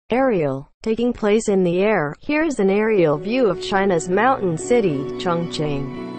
Aerial. Taking place in the air, here's an aerial view of China's mountain city, Chongqing.